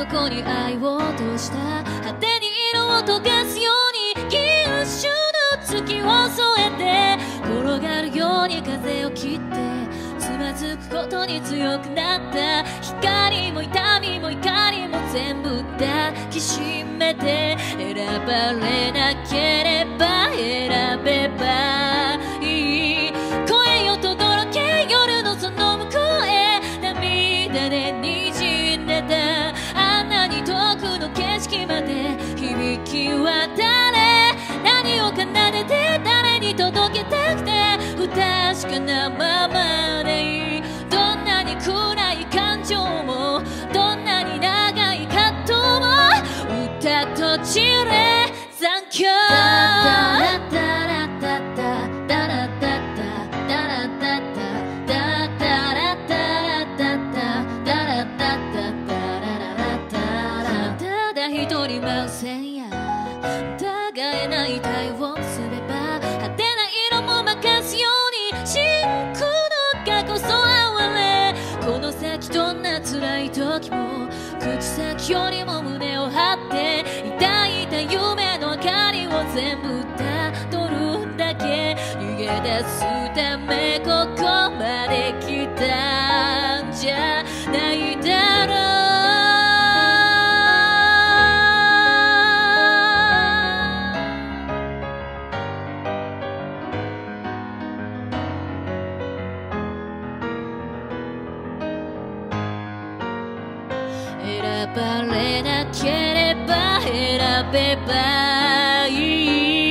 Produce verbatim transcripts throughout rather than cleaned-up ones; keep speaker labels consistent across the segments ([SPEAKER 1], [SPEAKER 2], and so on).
[SPEAKER 1] こに愛を落とした果てに色を溶かすように銀種の月を添えて転がるように風を切ってつまずくことに強くなった光も痛みも怒りも全部抱きしめて選ばれなければ選べばいい声よとどろけ夜のその向こうへ涙で滲んでたあんなに遠くの景色まで響き渡れ何を奏でて誰に届けたくて不確かなままでいいどんなに暗い感情もどんなに長い葛藤も歌と散れ残響ただ一人舞う線や互えない体を結べば果てない色も任すように真空の過去そ哀れこの先どんな辛い時も口先よりも胸を張って抱いた夢の明かりを全部たどるんだけ逃げ出すためここまで来たんじゃないだろう選ばれなければ選べばいい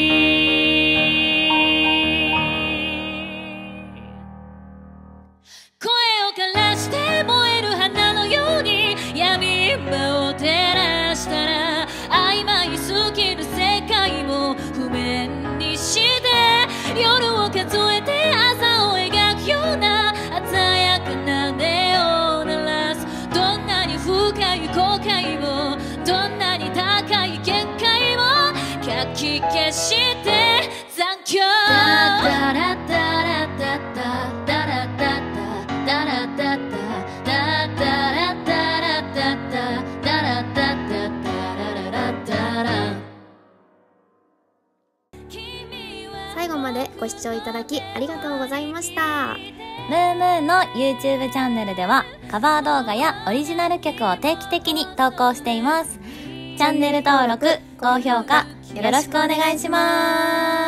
[SPEAKER 1] 声を枯らして燃える花のように闇場を照らしたら曖昧すぎる世界も譜面にして夜を数えて朝を描くような鮮やかな音を鳴らすどんなに深い後悔もどんなに高い限界もかき消して残響ダラダラダダダラダダダラダダダダラダラダダダラダダダララダラ
[SPEAKER 2] 最後までご視聴いただきありがとうございました。
[SPEAKER 3] ムームーの YouTube チャンネルではカバー動画やオリジナル曲を定期的に投稿しています。チャンネル登録、高評価よろしくお願いします。